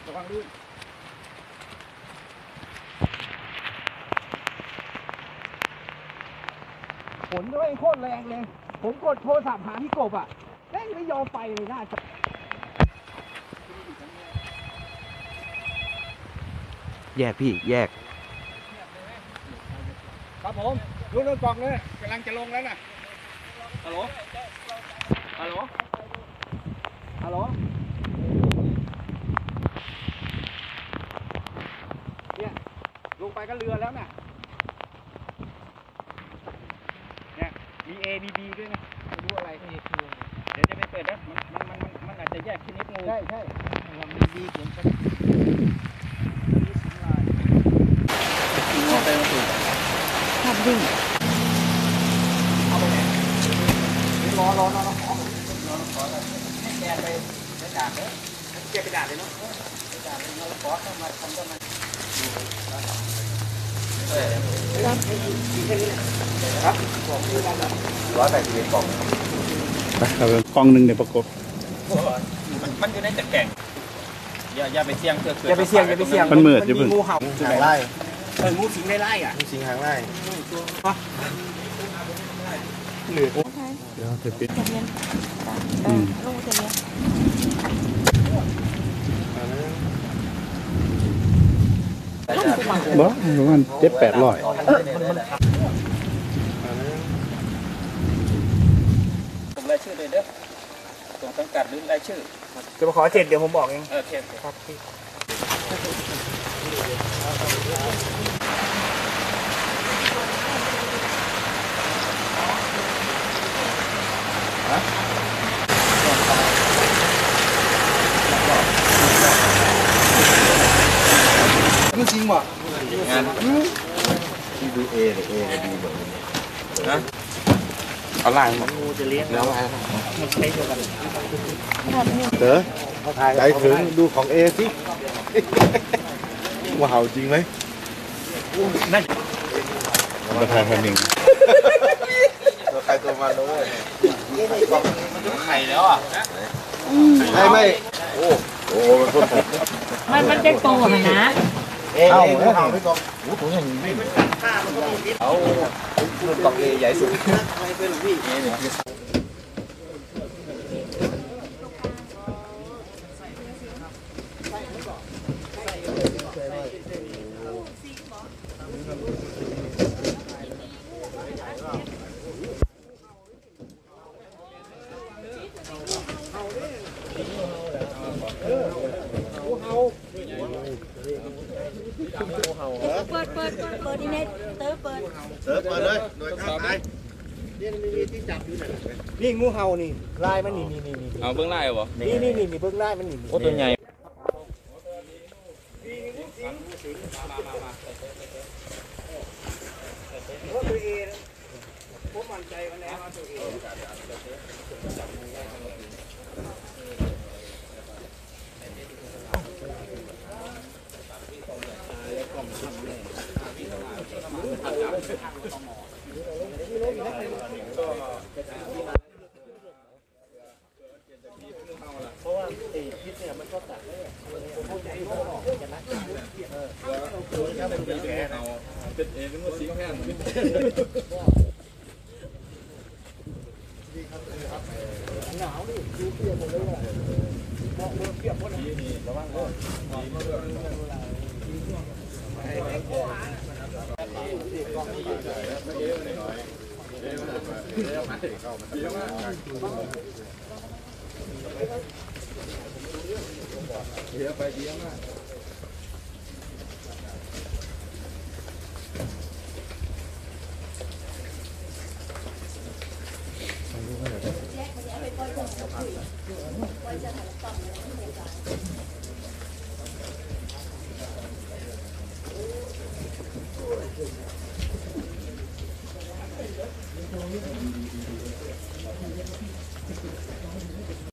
ระวังลื่นฝนด้วยโคตรแรงเลยผมกดโทรศัพท์หาพี่กบอ่ะแม่งไม่ยอมไปเลยน่าจะแยกพี่แยกครับผมรุ่นกล่องเลยกำลังจะลงแล้วนะฮัลโหลฮัลโหลฮัลโหลเนี่ยลงไปก็เรือแล้วน่ะเนี่ยมี A มี B ด้วยนะไม่รู้อะไรเดี๋ยวจะไปเปิดนะมันอาจจะแยกชนิดงูใช่ใช่ว่ามี B เขียนชัดขับวิ่งเอาไปไหนรอให้แกไปด่าเลยแกไปด่าเลยเนาะไปด่าเลยเราขอเข้ามาทำก็มาครับ181 กล่องกล่องหนึ่งเดี๋ยวประกบมันอยู่ในตะแกรงอย่าไปเสี่ยงอย่าไปเสี่ยงมันมืดอยู่เพิ่งงูเห่าหางไล่งูสิงในไร่อ่ะงูสิงหางไล่เดี๋ยวจะปิดทะเบียนลูกทะเบียนบ่ประมาณ700-800 ผมรายชื่อเลยเด้อส่งสังกัดหรือรายชื่อจะมาขอเสร็จเดี๋ยวผมบอกเองโอเคครับพี่งูสิงว่ะงานที่ดูเอหรือเอหรือดีแบบนะเอาล่างหมดงูจะเลี้ยงแล้วอะไรมันใช้เดียวกันเต๋อใจถึงดูของเอสิว่าเห่าจริงไหมนั่นราคาพันหนึ่งตัวใครตัวมันเลยมันจะไข่แล้วอ่ะไม่โอ้มันคนมันจะโตหนะเอาไม่ตรงโอ้ถุงอย่างนี้เอารุ่นกล่องเอใหญ่สุดเปิดอีเน็ตเติร์เปิดเลยโดยข้าวไทยนี่งูเห่านี่ลายมันนี่เอาเบื้องไล่เหรอนี่เบื้องลายมันนี่โอ้ตัวใหญ่ตัวเอผมมั่นใจกันแล้วตัวเอเพราะว่าไอ้พิษเนี่ยมันก็ตัดได้ผมเข้าใจว่าออกกันนะถ้าเป็นปีแก่เอาเป็นเองเป็นว่าสีแห้งหนาวดิดูเปียกหมดเลยอ่ะมองเมื่อเปียกหมดเลยระวังด้วยเดี๋ยวไปเดี๋ยวมา